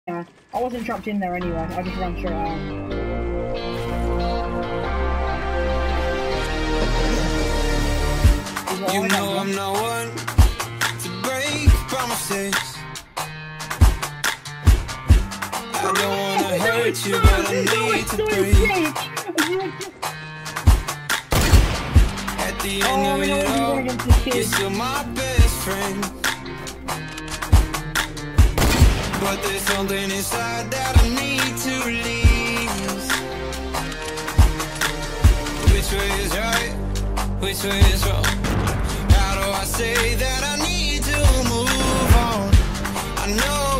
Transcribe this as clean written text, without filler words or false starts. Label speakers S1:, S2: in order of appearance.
S1: Yeah, I wasn't trapped in there anyway. I just ran straight out.
S2: You know I'm not one to break promises. I don't wanna hurt you, but I need to breathe. At the end of it all, you're still my best friend. But there's something inside that I need to release. Which way is right? Which way is wrong? How do I say that I need to move on? I know